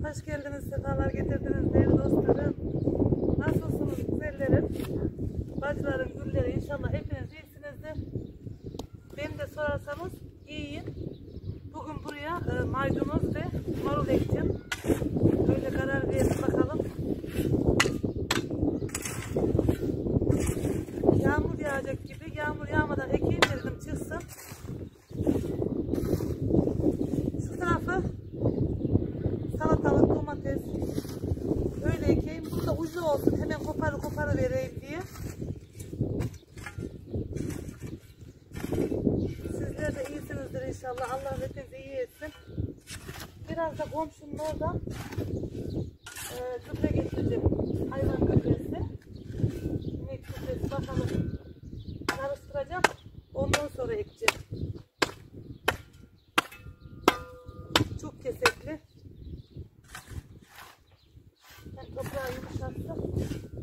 Hoş geldiniz, sefalar getirdiniz değerli dostlarım. Nasılsınız güzellerim? Bacılarım, gülleri, inşallah hepiniz iyisinizdir. Beni de sorarsanız iyiyim. Bugün buraya maydanoz ve marul ekeceğim. Öyle karar verdim bakalım. Yağmur yağacak gibi, yağmur yağmadan ekeyim dedim çıksın. Şu tarafı salatalık, domates öyle ekeyim. Burada ucu olsun, hemen koparı vereyim diye. Sizler de iyisinizdir inşallah. Allah hepinizi iyi etsin. Biraz da komşunun orada gübre getireceğim. Hayvan gübresi. İnek gübresi bakalım. Karıştıracağım. Ondan sonra ekeceğim. Çok kesekli. Ben toprağı yumuşattım.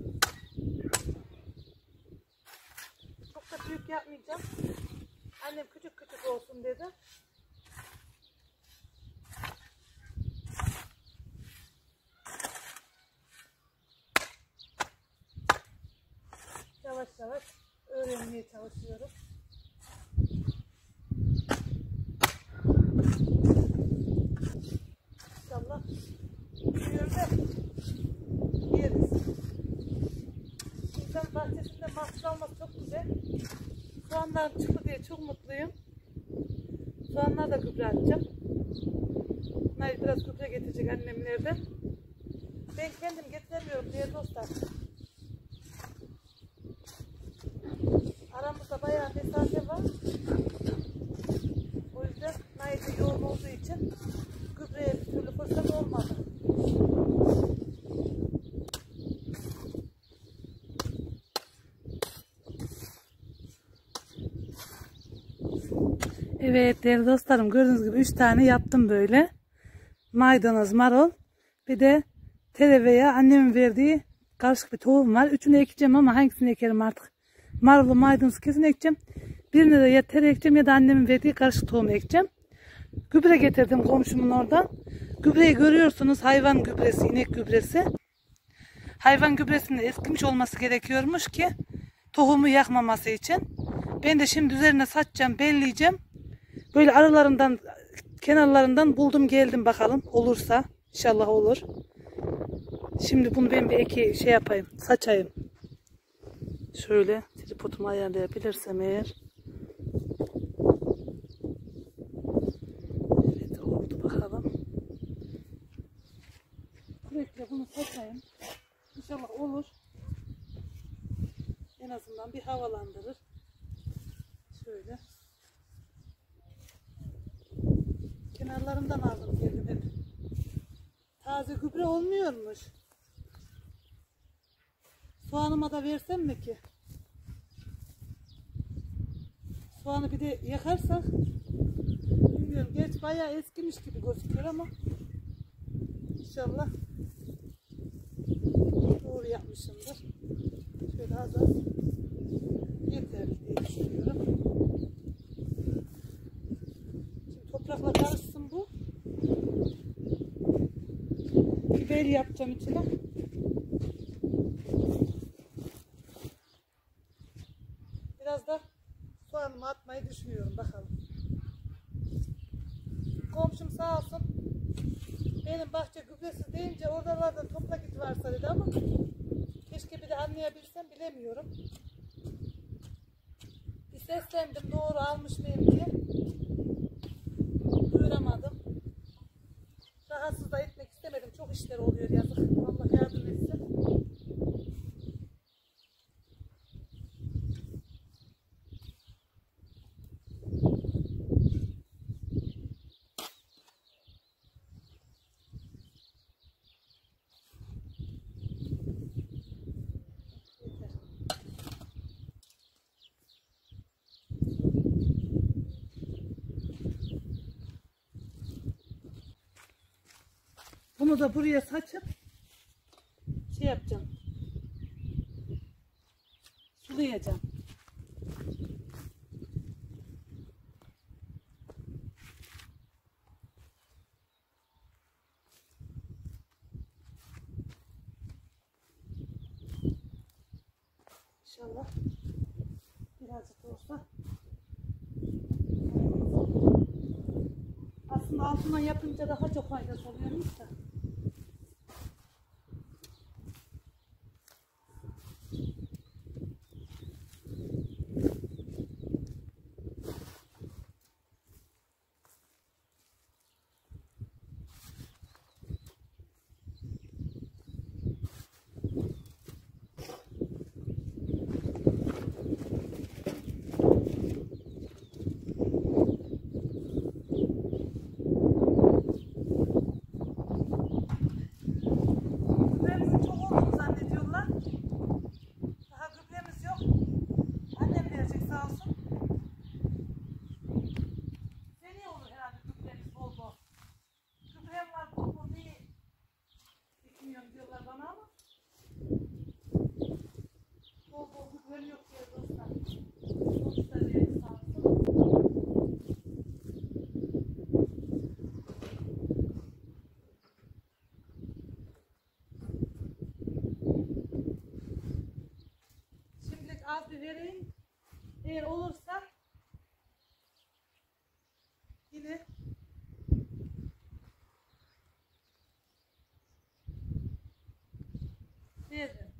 Çok da büyük yapmayacağım. Annem küçük küçük olsun dedi. Yavaş yavaş öğrenmeye çalışıyorum. İnşallah büyür de yeriz. İnsan bahçesinde mahsul alması çok güzel. Soğanlar çıktı diye çok mutluyum. Soğanlar da gübre atacağım. Bunlar biraz gübre getirecek annemlerden. Ben kendim getiremiyorum diye dostlar. Aramızda bayağı mesafe var. O yüzden Nail'de yoğun olduğu için gübreye bir türlü fırsat olmadı. Evet değerli dostlarım, gördüğünüz gibi 3 tane yaptım böyle. Maydanoz, marul, bir de tereyağı annemin verdiği karışık bir tohum var. Üçünü ekeceğim ama hangisini ekerim artık. Marulu, maydanozu kesin ekeceğim. Birine de ya tere ekeceğim ya da annemin verdiği karışık tohumu ekeceğim. Gübre getirdim komşumun oradan. Gübreyi görüyorsunuz, hayvan gübresi, inek gübresi. Hayvan gübresinin eskimiş olması gerekiyormuş ki tohumu yakmaması için. Ben de şimdi üzerine saçacağım, belleyeceğim. Böyle aralarından, kenarlarından buldum geldim bakalım. Olursa inşallah olur. Şimdi bunu ben bir yapayım, saçayım. Şöyle tripodumu ayarlayabilirsem eğer. Evet oldu bakalım. Sürekli bunu saçayım. İnşallah olur. En azından bir havalandırır. Şöyle. Kenarlarından aldım geldim hep. Taze gübre olmuyormuş. Soğanıma da versem mi ki? Soğanı bir de yakarsak bilmiyorum. Gerçi bayağı eskimiş gibi gözüküyor ama İnşallah doğru yapmışımdır. Şöyle az yeterli diye düşünüyorum. Şimdi toprakla karışsın bu. Biber yapacağım içine. Biraz da soğanımı atmayı düşünüyorum bakalım. Komşum sağ olsun. Benim bahçe gübresiz deyince oralarda topla git varsa dedi ama keşke bir de anlayabilsem, bilemiyorum. Bir seslendim doğru almış mıyım diye. Duyuramadım. Rahatsız da etmek istemedim. Çok işler oluyor yazık. Allah yardım etsin. Bunu da buraya saçıp yapacağım. Sulayacağım. İnşallah birazcık da olsa. Aslında altından yapınca daha çok faydası oluyormuş da. Az bir vereyim. Eğer olursa yine veririm.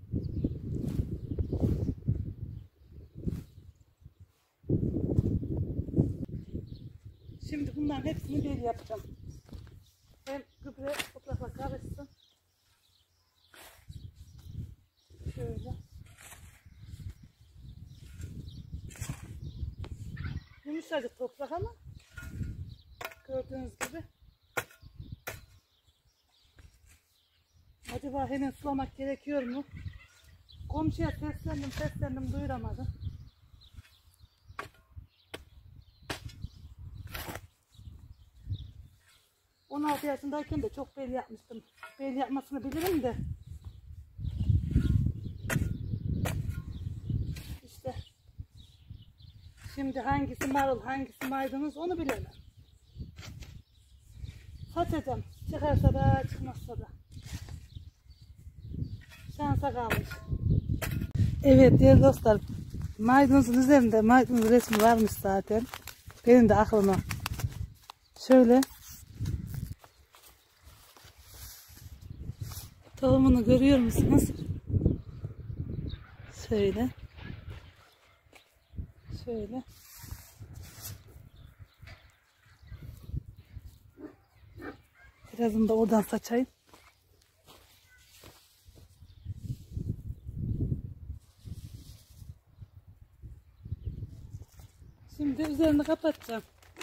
Şimdi bunların hepsini bir yapacağım. Hem gübre toprakla karışsın. Şöyle. Yumuşacık toprak ama gördüğünüz gibi. Acaba hemen sulamak gerekiyor mu? Komşuya seslendim duyuramadım. ...16 yaşındayken de çok belli yapmıştım. Belli yapmasını bilirim de. İşte. Şimdi hangisi marul, hangisi maydanoz onu bilemem. Satacağım. Çıkarsa da çıkmazsa da. Şansa kalmış. Evet değerli dostlar. Maydanozun üzerinde maydanoz resmi varmış zaten. Benim de aklıma. Şöyle. Tohumunu görüyor musunuz? Şöyle. Şöyle. Birazını da oradan saçayım. Şimdi üzerini kapatacağım.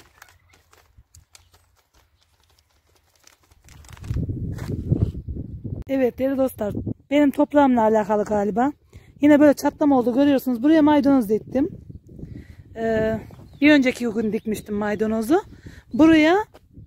Evet değerli dostlar. Benim toprağımla alakalı galiba. Yine böyle çatlama oldu görüyorsunuz. Buraya maydanoz diktim. Bir önceki gün dikmiştim maydanozu. Buraya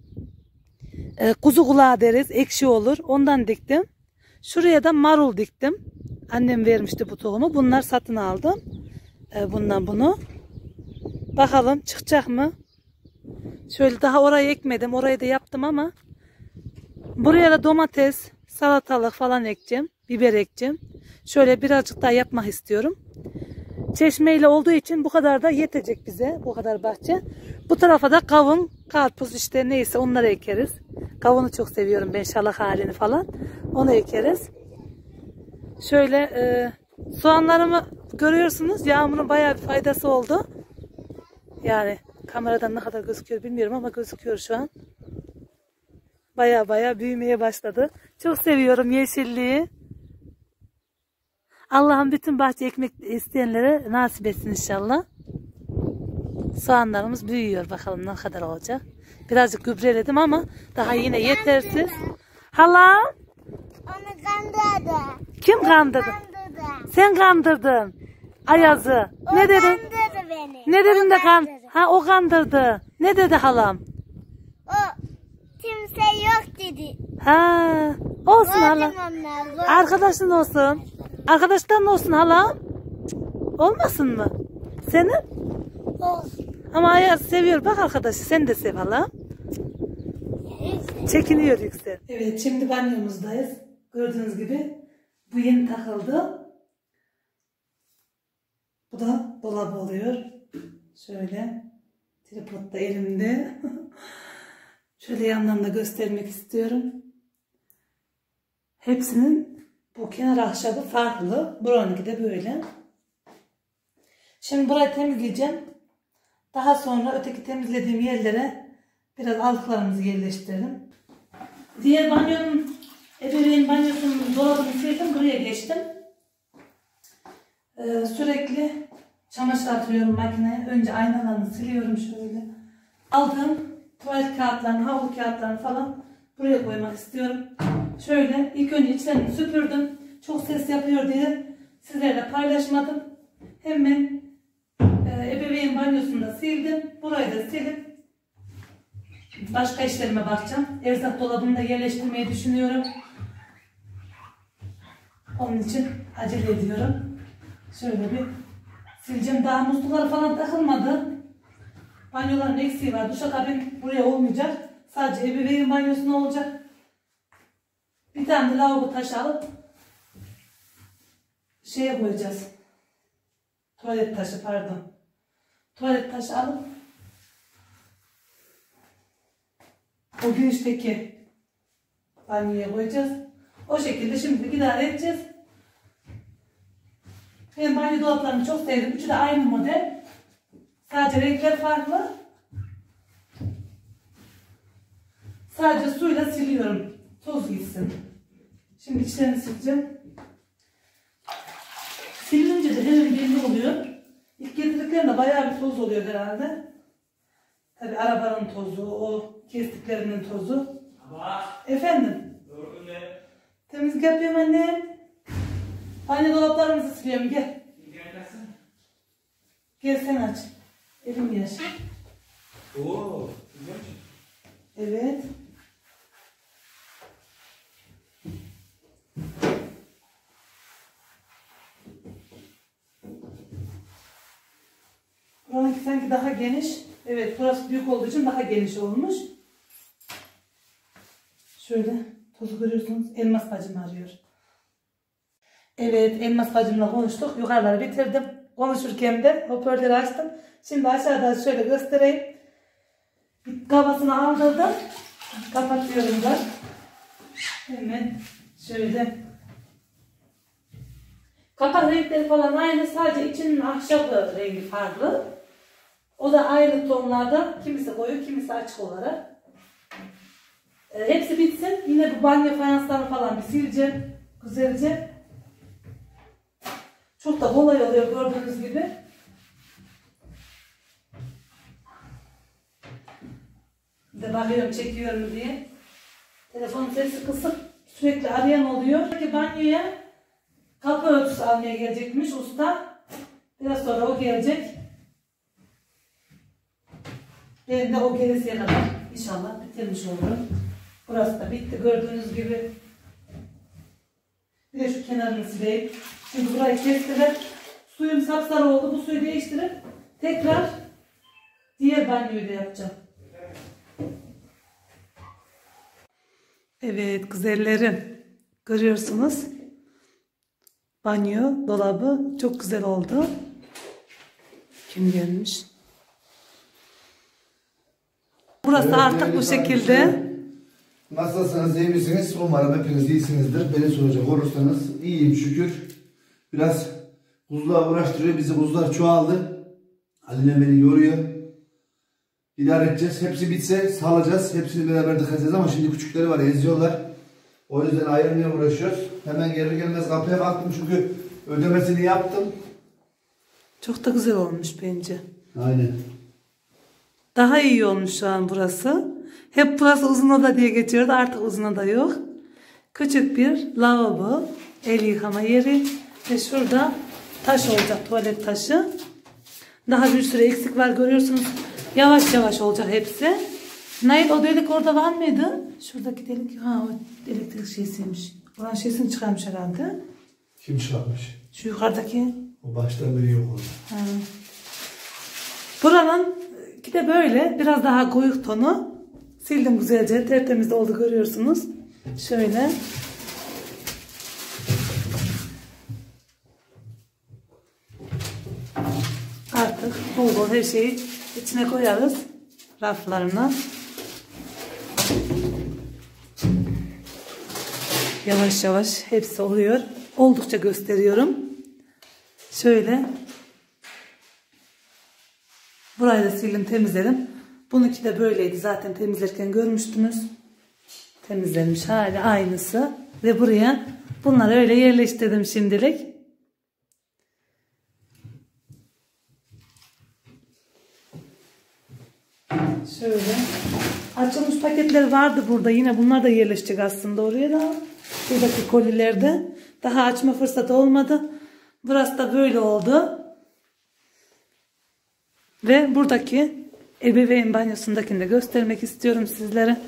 kuzu kulağı deriz. Ekşi olur. Ondan diktim. Şuraya da marul diktim. Annem vermişti bu tohumu. Bunlar satın aldım. Bundan bunu. Bakalım çıkacak mı? Şöyle daha orayı ekmedim. Orayı da yaptım ama buraya da domates, salatalık falan ekeceğim. Biber ekeceğim. Şöyle birazcık daha yapmak istiyorum. Çeşmeyle olduğu için bu kadar da yetecek bize. Bu kadar bahçe. Bu tarafa da kavun, karpuz işte neyse onları ekeriz. Kavunu çok seviyorum ben, şalak halini falan. Onu ekeriz. Şöyle soğanlarımı görüyorsunuz. Yağmurun bayağı bir faydası oldu. Yani kameradan ne kadar gözüküyor bilmiyorum ama gözüküyor şu an. Bayağı büyümeye başladı. Çok seviyorum yeşilliği. Allah'ım bütün bahçe ekmek isteyenlere nasip etsin inşallah. Soğanlarımız büyüyor. Bakalım ne kadar olacak. Birazcık gübreledim ama daha yine yetersiz. Hala? Onu kandırdı. Kim kandırdı? Sen kandırdın. Ayaz'ı. Ne dedi? Kandırdı beni. Ne dedin de Ha o kandırdı. Ne dedi halam? O kimse yok dedi. Ha olsun halam. Arkadaşın olsun. Arkadaşların olsun halam. Olmasın mı? Senin? Olsun. Ama Ayaz seviyor. Bak arkadaşı sen de sev halam. Çekiniyor Yüksel. Evet şimdi banyomuzdayız. Gördüğünüz gibi bu yeni takıldı. Bu da dolap oluyor. Şöyle tripod da elimde. Şöyle yandan da göstermek istiyorum. Hepsinin bu kenar ahşabı farklı. Buranınki de böyle. Şimdi burayı temizleyeceğim. Daha sonra öteki temizlediğim yerlere biraz aldıklarımızı yerleştirelim. Diğer banyonun, ebeveyn banyosunun dolabını sildim. Buraya geçtim. Sürekli çamaşır atıyorum makineye. Önce aynalarını siliyorum şöyle. Aldığım tuvalet kağıtlarını, havlu kağıtlarını falan buraya koymak istiyorum. Şöyle ilk önce içlerini süpürdüm. Çok ses yapıyor diye sizlerle paylaşmadım. Hemen ebeveyn banyosunu da sildim. Burayı da silip başka işlerime bakacağım. Erzak dolabını da yerleştirmeyi düşünüyorum. Onun için acele ediyorum. Şöyle bir sileceğim. Daha musluklar falan takılmadı. Banyoların eksiği var. Duşakabin buraya olmayacak. Sadece ebeveyn banyosuna olacak. Bir tane de lavabo taşı alıp şeye koyacağız. Tuvalet taşı pardon. Tuvalet taşı alıp o girişteki banyoya koyacağız. O şekilde şimdi idare edeceğiz. Ben banyo dolaplarını çok sevdim. Üçü de aynı model. Sadece renkler farklı. Sadece suyla siliyorum. Toz gitsin. Şimdi içlerini sileceğim. Silince de hemen belli oluyor. İlk getirdiklerinde bayağı bir toz oluyor herhalde. Tabi arabanın tozu, o kestiklerinin tozu. Ama. Efendim? Doğru ne? Temizlik yapıyorum annem. Banyo dolaplarımızı siliyorum gel. Gel sen aç. Elim yaş. Oo, evet. Buranınki sanki daha geniş. Evet, burası büyük olduğu için daha geniş olmuş. Şöyle tozu görüyorsunuz. Elmas bacım arıyor. Evet, Elmas bacımla konuştuk. Yukarıları bitirdim. Konuşurken de hoparlörü açtım. Şimdi aşağıda şöyle göstereyim. Kafasını aldırdım. Kapatıyorum da. Hemen şöyle. Kapak renkleri falan aynı. Sadece içinin ahşabı rengi farklı. O da aynı tonlarda. Kimisi koyu, kimisi açık olarak. Hepsi bitsin. Yine bu banyo fayanslarını falan bir sileceğim. Güzelce. Çok da kolay oluyor gördüğünüz gibi. Bir de bakıyorum çekiyor mu diye. Telefonun sesi kısık. Sürekli arayan oluyor. Peki banyoya kapı örtüsü almaya gelecekmiş usta. Biraz sonra o gelecek. Ben de o gelesiye kadar inşallah bitirmiş olurum. Burası da bitti gördüğünüz gibi. Bir de şu kenarını sileyim. Şimdi burayı kestirip suyum sapsarı oldu. Bu suyu değiştirip tekrar diğer banyoyu da yapacağım. Evet güzellerim. Görüyorsunuz. Banyo dolabı çok güzel oldu. Kim gelmiş? Burası evet, artık bu şekilde. Nasılsınız, iyi misiniz? Umarım hepiniz iyisinizdir. Beni soracak olursanız iyiyim şükür. Biraz kuzular uğraştırıyor. Bizi kuzular çoğaldı. Haline beni yoruyor. İdare edeceğiz. Hepsi bitse salacağız. Hepsini beraber tıkacağız ama şimdi küçükleri var, eziyorlar. O yüzden ayırmaya uğraşıyoruz. Hemen gelir gelmez kapıya baktım çünkü ödemesini yaptım. Çok da güzel olmuş bence. Aynen. Daha iyi olmuş şu an burası. Hep burası uzun oda diye geçiyordu. Artık uzun oda yok. Küçük bir lavabo, el yıkama yeri ve şurada taş olacak, tuvalet taşı. Daha bir sürü eksik var görüyorsunuz. Yavaş yavaş olacak hepsi. Nail o delik orada var mıydı? Şuradaki delik, ha o elektrik şeysiymiş. Buranın şeysini çıkarmış herhalde. Kim çıkarmış? Şu yukarıdaki. O baştan beri yok orada. Ha. Buranın ki de böyle biraz daha koyu tonu. Sildim güzelce, tertemiz oldu görüyorsunuz. Şöyle. bol bol her şeyi içine koyarız. Raflarına. Yavaş yavaş hepsi oluyor. Oldukça gösteriyorum. Şöyle. Burayı da sildim, temizledim. Bununki de böyleydi. Zaten temizlerken görmüştünüz. Temizlenmiş hali aynısı. Ve buraya bunları öyle yerleştirdim şimdilik. Şöyle. Açılmış paketler vardı burada. Yine bunlar da yerleşecek aslında oraya da. Buradaki kolilerde. Daha açma fırsatı olmadı. Burası da böyle oldu. Ve buradaki ebeveyn banyosundakini de göstermek istiyorum sizlere.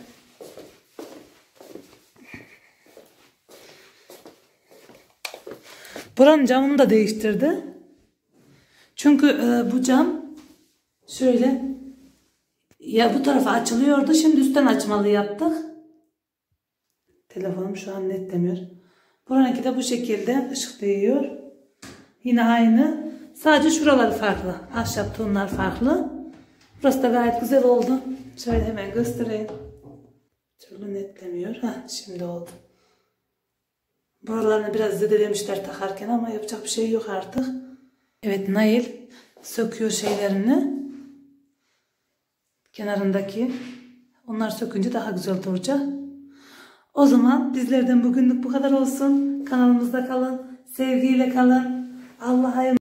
Buranın camını da değiştirdi. Çünkü bu cam şöyle ya bu tarafa açılıyordu. Şimdi üstten açmalı yaptık. Telefonum şu an netlemiyor. Buranınki de bu şekilde ışık değiyor. Yine aynı. Sadece şuraları farklı. Ahşap tonlar farklı. Burası da gayet güzel oldu. Şöyle hemen göstereyim. Türlü netlemiyor. Şimdi oldu. Buralarını biraz zedelemişler takarken ama yapacak bir şey yok artık. Evet, Nail söküyor şeylerini. Kenarındaki. Onlar sökünce daha güzel duracak. O zaman bizlerden bugünlük bu kadar olsun. Kanalımızda kalın. Sevgiyle kalın. Allah'a emanet.